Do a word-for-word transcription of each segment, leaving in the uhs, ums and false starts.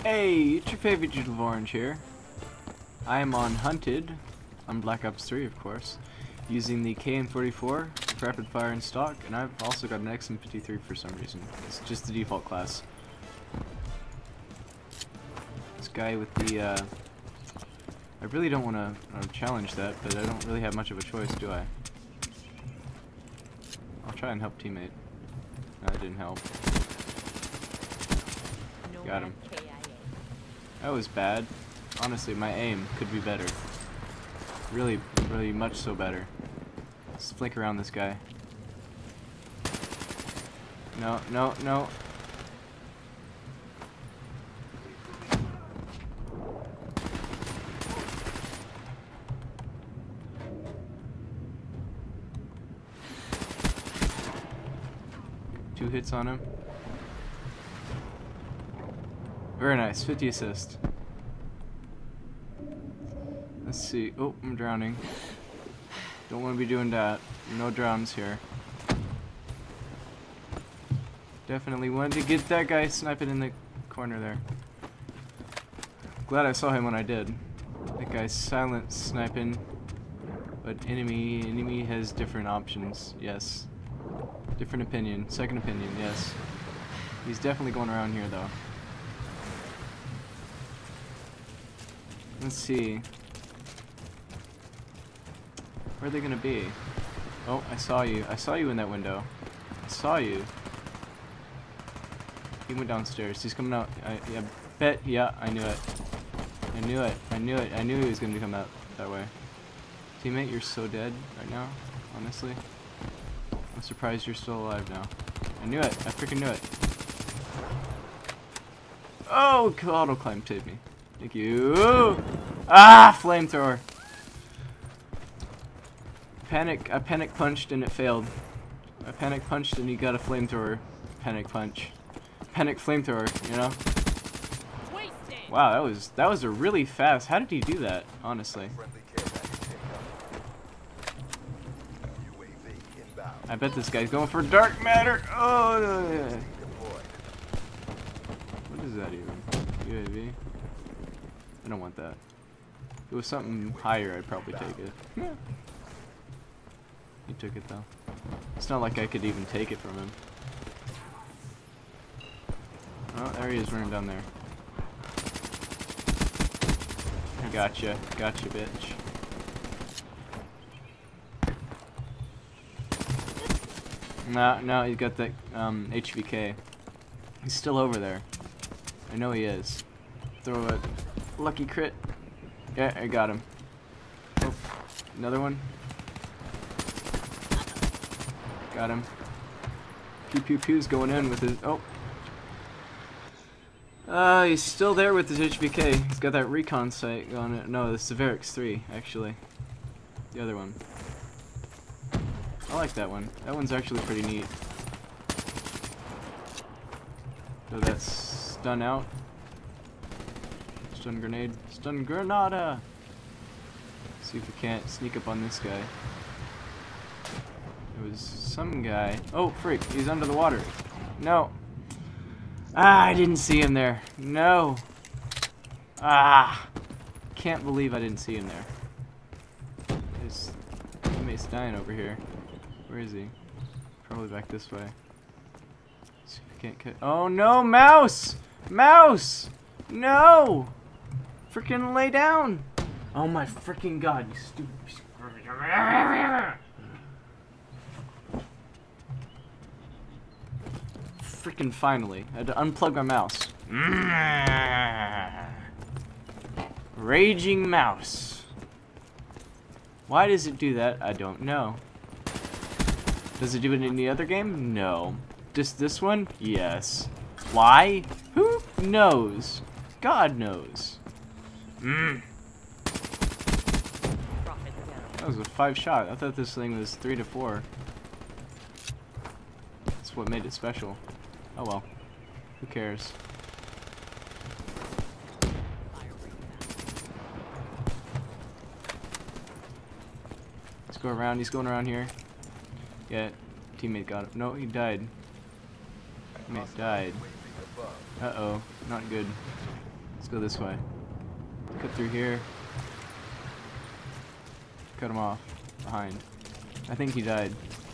Hey, it's your favorite Digital Orange here. I am on Hunted, on Black Ops three of course, using the K N forty-four for rapid fire in stock, and I've also got an X M fifty-three for some reason. It's just the default class. This guy with the, uh, I really don't want to uh, challenge that, but I don't really have much of a choice, do I? I'll try and help teammate. No, that didn't help. Got him. That was bad. Honestly, my aim could be better. Really, really much so better. Let's flick around this guy. No, no, no. Two hits on him. Very nice, fifty assist. Let's see. Oh, I'm drowning. Don't want to be doing that. No drowns here. Definitely wanted to get that guy sniping in the corner there. Glad I saw him when I did. That guy's silent sniping. But enemy, enemy has different options. Yes. Different opinion. Second opinion, yes. He's definitely going around here though. Let's see. Where are they gonna be? Oh, I saw you. I saw you in that window. I saw you. He went downstairs. He's coming out. I, I bet. Yeah, I knew it. I knew it. I knew it. I knew he was gonna come out that way. Teammate, you're so dead right now. Honestly, I'm surprised you're still alive now. I knew it. I freaking knew it. Oh, auto climb taped me. Thank you. Ah, flamethrower. Panic. I panic punched and it failed. I panic punched and he got a flamethrower. Panic punch. Panic flamethrower. You know. Wow, that was that was a really fast. How did he do that? Honestly. I bet this guy's going for dark matter. Oh. Yeah. What is that even? U A V. I don't want that. If it was something higher, I'd probably take it. Yeah. He took it though. It's not like I could even take it from him. Oh, there he is running down there. Gotcha. Gotcha, bitch. No, no, he's got that um, H V K. He's still over there. I know he is. Throw a lucky crit. Yeah, I got him. Oh, another one. Got him. Pew pew pew's going in with his. Oh. Uh, he's still there with his H V K. He's got that recon sight on it. No, the Severix three, actually. The other one. I like that one. That one's actually pretty neat. So that's stun out. Stun grenade. Stun granada! See if we can't sneak up on this guy. There was some guy. Oh, freak. He's under the water. No. Ah, I didn't see him there. No. Ah. Can't believe I didn't see him there. His teammate's dying over here. Where is he? Probably back this way. See if we can't cut. Oh no, mouse! Mouse! No! Freaking lay down! Oh my freaking god, you stupid. Freaking finally. I had to unplug my mouse. Raging mouse. Why does it do that? I don't know. Does it do it in any other game? No. Just this one? Yes. Why? Who knows? God knows. Mm. That was a five shot. I thought this thing was three to four. That's what made it special. Oh well. Who cares? Let's go around. He's going around here. Yeah, teammate got him. No, he died. Teammate died. Uh-oh, not good. Let's go this way. Cut through here. Cut him off. Behind. I think he died.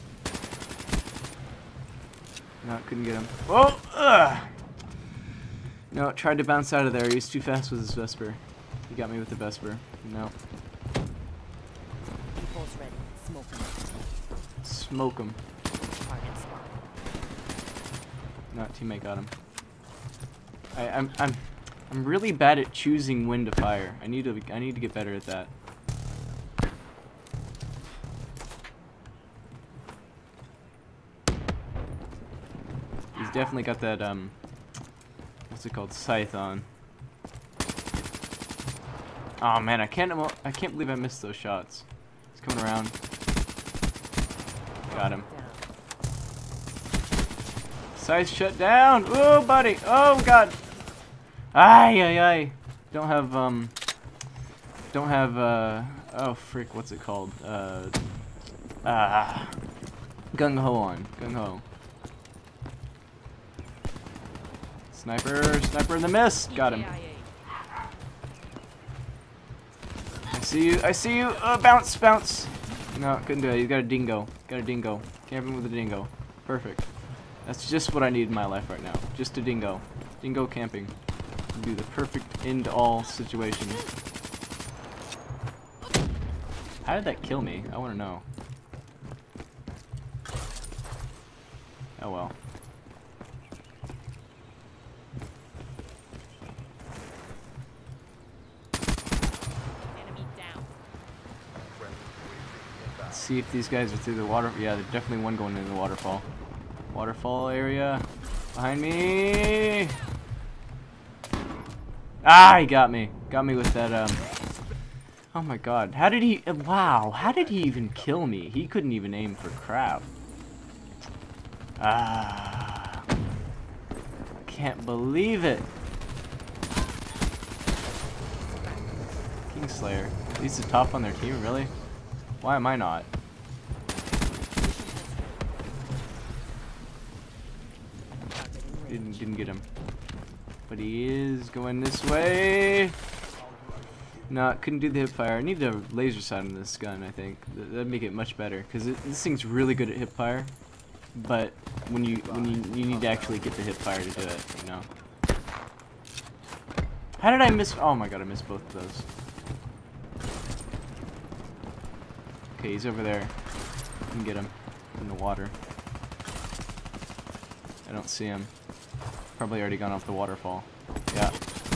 No, couldn't get him. Oh! Ugh! No, tried to bounce out of there. He was too fast with his Vesper. He got me with the Vesper. No. Ready. Smoke him. Smoke him. Target spot. No, teammate got him. I, I'm I'm I'm really bad at choosing when to fire. I need to I need to get better at that. He's definitely got that um what's it called, scythe on. Oh man, I can't I can't believe I missed those shots. He's coming around. Got him. Scythe shut down. Oh buddy. Oh god. Ay ay ay. Don't have um don't have uh oh frick, what's it called? Uh ah gung ho on. Gung ho. Sniper, sniper in the mist. Got him. I see you. I see you. Uh, bounce, bounce. No, couldn't do it. He's got a dingo. Got a dingo. Camping with a dingo. Perfect. That's just what I need in my life right now. Just a dingo. Dingo camping. Would be the perfect end all situation. How did that kill me? I want to know. Oh well. Let's see if these guys are through the water. Yeah, there's definitely one going into the waterfall. Waterfall area. Behind me. Ah, he got me. Got me with that, um... oh my god. How did he... wow. How did he even kill me? He couldn't even aim for crap. Ah. Can't believe it. Kingslayer. He's the top on their team, really? Why am I not? Didn't, didn't get him. But he is going this way. No, couldn't do the hip fire. I need a laser sight on this gun, I think. That'd make it much better. Because this thing's really good at hip fire. But when you when you, you need to actually get the hip fire to do it, you know. How did I miss? Oh my god, I missed both of those. Okay, he's over there. I can get him in the water. I don't see him. Probably already gone off the waterfall. Yeah.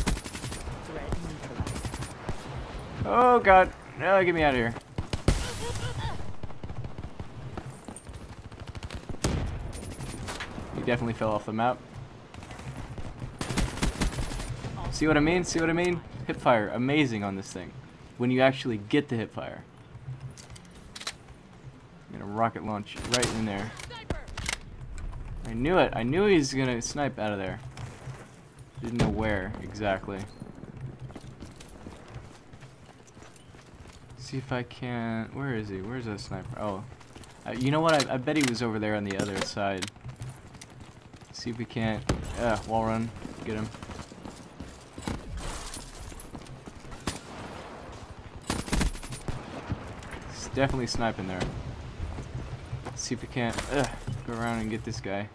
Oh god. No, get me out of here. He definitely fell off the map. See what I mean? See what I mean? Hipfire, amazing on this thing. When you actually get the hipfire. I'm gonna rocket launch right in there. I knew it. I knew he was gonna snipe out of there. Didn't know where exactly. See if I can. Where is he? Where's that sniper? Oh, uh, you know what? I, I bet he was over there on the other side. See if we can't. Yeah, wall run. Get him. He's definitely sniping there. See if we can't ugh, go around and get this guy.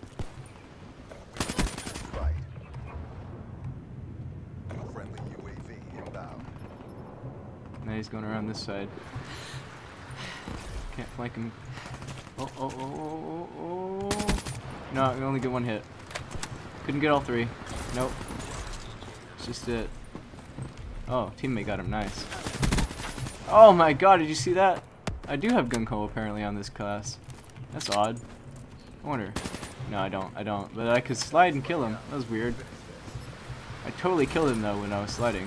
Right. Friendly U A V inbound. Now he's going around this side. Can't flank him. Oh, oh, oh, oh, oh, oh. No, I can only get one hit. Couldn't get all three. Nope. It's just it. Oh, teammate got him. Nice. Oh my god, did you see that? I do have Gunko apparently on this class. That's odd. I wonder. No, I don't. I don't. But I could slide and kill him. That was weird. I totally killed him though when I was sliding.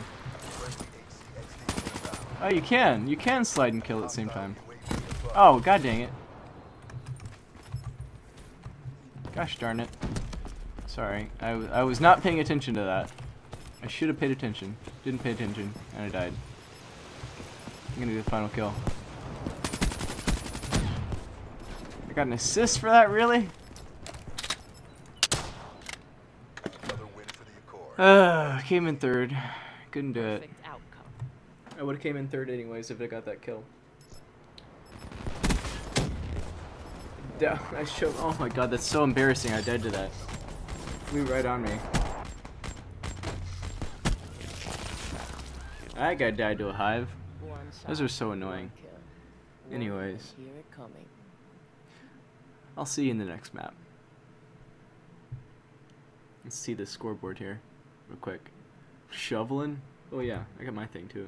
Oh, you can. You can slide and kill at the same time. Oh, god dang it. Gosh darn it. Sorry. I, w I was not paying attention to that. I should have paid attention. Didn't pay attention, and I died. I'm gonna do the final kill. I got an assist for that, really? Another win for the Accord. Uh, came in third. Couldn't do it. Perfect outcome. I would have came in third anyways if I got that kill. Da- I showed. Oh my god, that's so embarrassing. I died to that. Flew right on me. That guy died to a hive. One Those shot, are so annoying. one kill. One Anyways. Hear it coming. I'll see you in the next map. Let's see the scoreboard here, real quick. Shoveling? Oh yeah, I got my thing too.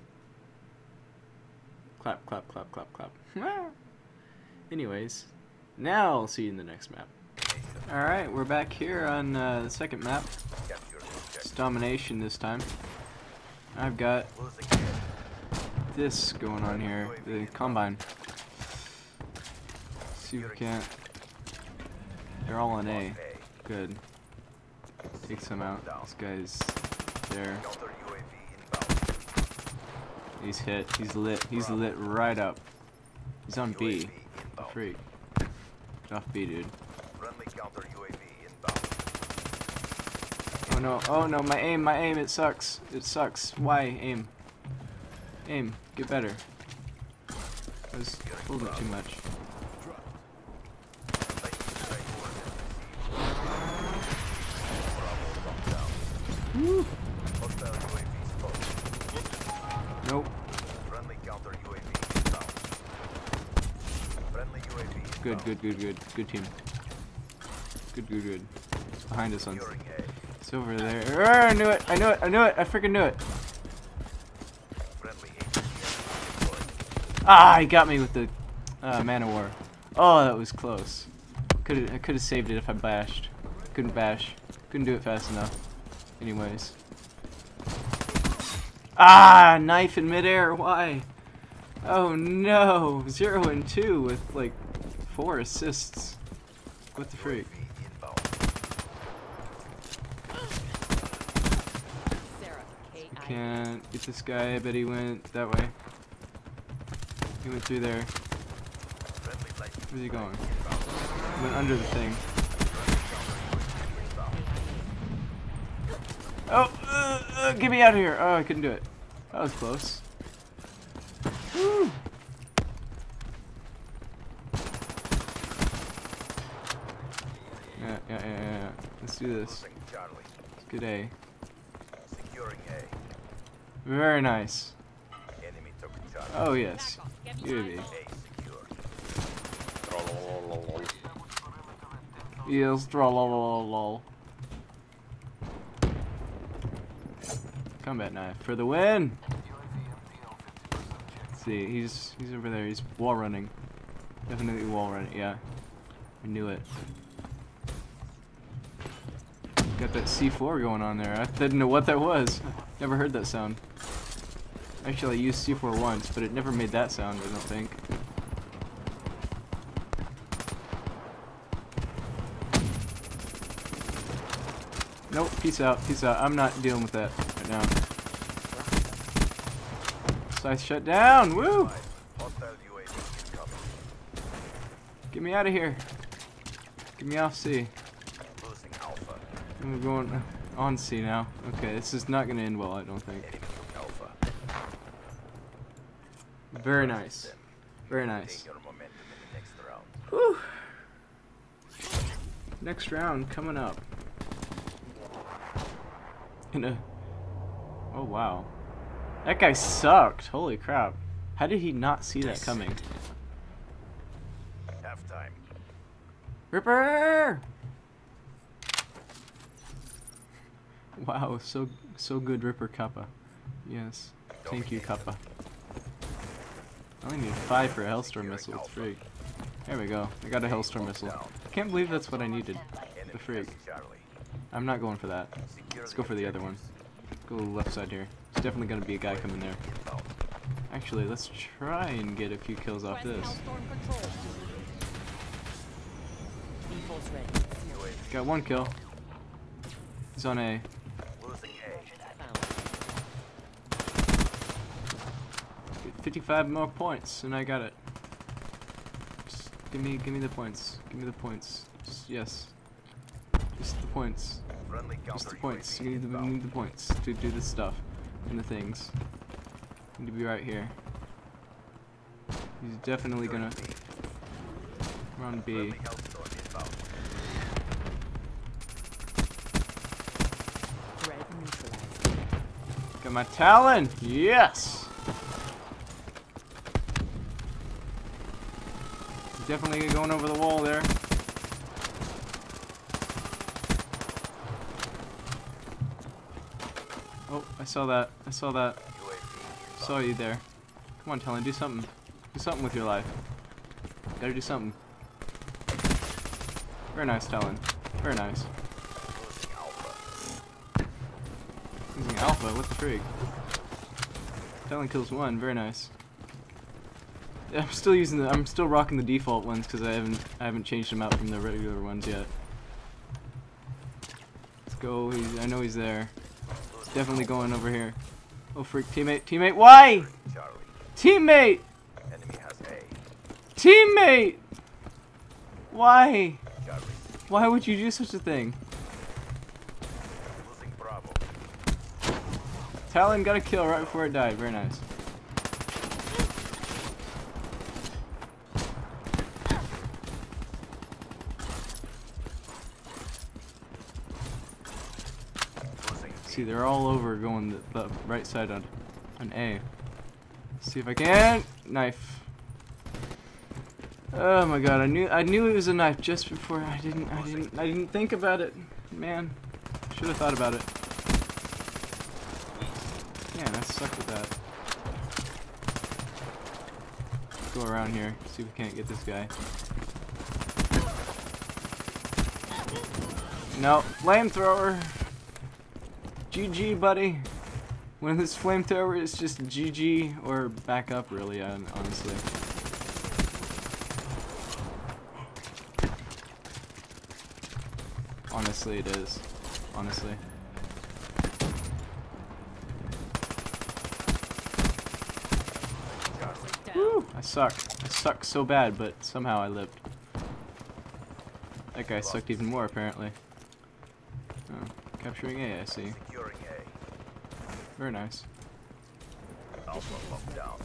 Clap, clap, clap, clap, clap. Anyways, now I'll see you in the next map. Alright, we're back here on uh, the second map. It's domination this time. I've got this going on here, the combine. See if we can't. They're all on A. Good. Take some out. This guy's there. He's hit. He's lit. He's lit right up. He's on B. Freak. Get off B, dude. Oh no. Oh no. My aim. My aim. It sucks. It sucks. Why aim? Aim. Get better. I was holding it too much. Woo. Nope. Good, good, good, good. Good team. Good, good, good. It's behind us on. It's over there. Arr, I knew it! I knew it! I knew it! I freaking knew it! Ah, he got me with the uh, Man of War. Oh, that was close. Could I could have saved it if I bashed. Couldn't bash. Couldn't do it fast enough. Anyways. Ah, knife in midair. Why? Oh no! Zero and two with like four assists. What the freak? I can't get this guy. I bet he went that way. He went through there. Where's he going? He went under the thing. Oh, uh, uh, get me out of here! Oh, I couldn't do it. That was close. Woo. Yeah, yeah, yeah, yeah. Let's do this. Let's get A. Very nice. Oh yes. U A V. Yes, trollololol. Combat knife for the win. Let's see, he's he's over there. He's wall running. Definitely wall running. Yeah, I knew it. Got that C four going on there. I didn't know what that was. Never heard that sound. Actually, I used C four once, but it never made that sound. I don't think. Nope. Peace out. Peace out. I'm not dealing with that right now. Scythe shut down. Woo! Get me out of here. Get me off C. And we're going on C now. Okay, this is not going to end well, I don't think. Very nice. Very nice. Whew. Next round coming up. In a... Oh wow. That guy sucked. Holy crap. How did he not see that coming? Halftime. Ripper! Wow, so so good, Ripper Kappa. Yes. Thank you, Kappa. I only need five for a Hellstorm missile. It's freak. There we go. I got a Hellstorm missile. I can't believe that's what I needed. The freak. I'm not going for that. Let's go for the other one. Go left side here. There's definitely going to be a guy coming there. Actually, let's try and get a few kills off this. Got one kill. He's on A. fifty-five more points, and I got it. Just give me, give me the points. Give me the points. Just, yes. Just the points. Just the points. You need the, you need the points to do this stuff. in the things. Need to be right here. He's definitely gonna run B. Threat neutralized. Got my Talon! Yes! He's definitely going over the wall there. Oh, I saw that. I saw that. Saw you there. Come on, Talon, do something. Do something with your life. Gotta do something. Very nice, Talon. Very nice. Using Alpha, what the frig? Talon kills one, very nice. Yeah, I'm still using the I'm still rocking the default ones because I haven't I haven't changed them out from the regular ones yet. Let's go, he's I know he's there. He's definitely going over here. Oh freak, teammate, teammate, why? Teammate! Enemy has A. Teammate! Why? Why would you do such a thing? Losing Bravo. Talon got a kill right before it died. Very nice. See, they're all over going the, the right side on on A. See if I can knife. Oh my god, I knew I knew it was a knife just before I didn't I didn't I didn't think about it. Man, should have thought about it. Yeah, I suck with that. Let's go around here, see if we can't get this guy. No, flamethrower. G G, buddy. When this flamethrower is just G G or back up, really, honestly. Honestly, it is. Honestly. Woo! I suck. I suck so bad, but somehow I lived. That guy sucked even more, apparently. Oh, capturing A, I see. Securing A. Very nice. Alpha locked down.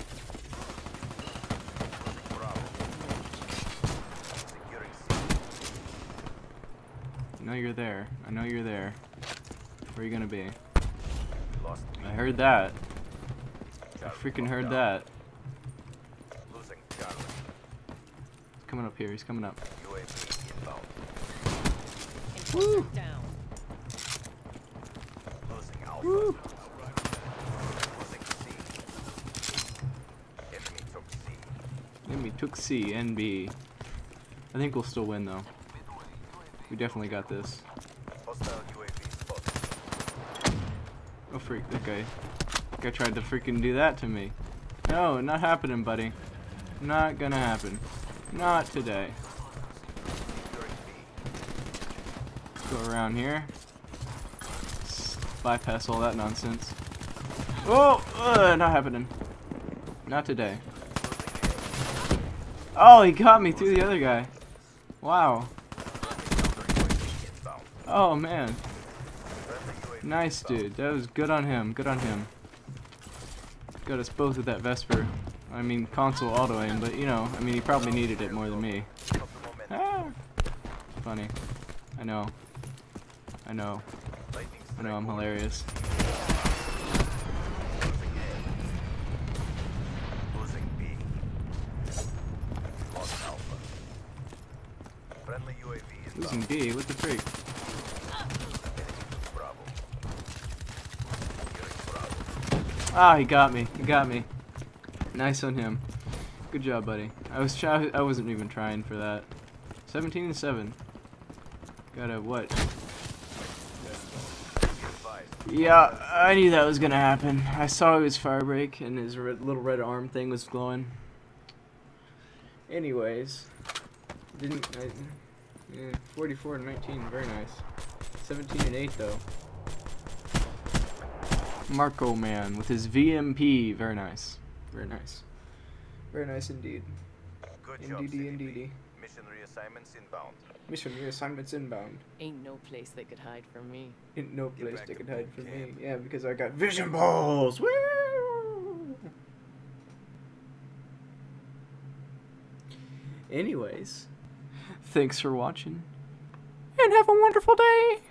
Bravo. Securing C. I know you're there. I know you're there. Where are you gonna be? Lost B. I heard that. I Charlie freaking locked heard down. that. Losing Charlie. He's coming up here. He's coming up. U A V inbound. Woo! Down. Losing Alpha. Woo! Losing C. Enemy took C. And we took C and B. I think we'll still win though. We definitely got this. Hostile U A V spotted. Oh freak, that guy. That guy tried to freaking do that to me. No, not happening, buddy. Not gonna happen. Not today. Securing B. Go around here. S- bypass all that nonsense. Oh, uh, not happening. Not today. Oh, he got me through the other guy. Wow. Inbound. Oh man. Friendly U A V Nice, inbound. dude. That was good on him. Good on him. Got us both with that Vesper. I mean, console auto aim, but you know, I mean, he probably needed it more than me. Of the momentum. Ah. Funny. I know. I know. Lightning I know I'm strike. hilarious. Losing B. Lost Alpha. Friendly U A V Losing inbound. B, what the freak? Bravo. Securing Bravo. Ah, he got me. He got me. Nice on him. Good job, buddy. I was try I wasn't even trying for that. seventeen and seven. Got a what? Yeah, I knew that was gonna happen. I saw his fire break and his red, little red arm thing was glowing. Anyways, didn't I? Yeah, forty-four and nineteen, very nice. seventeen and eight though. Marco man with his V M P, very nice, very nice, very nice indeed. Good job, Indeedy, C D P. indeedy. Mission Mission reassignments inbound. Mission reassignments inbound. Ain't no place they could hide from me. Ain't no Get place back they to could hide boot from me. camp. Yeah, because I got vision balls. Woo! Anyways, thanks for watching, and have a wonderful day.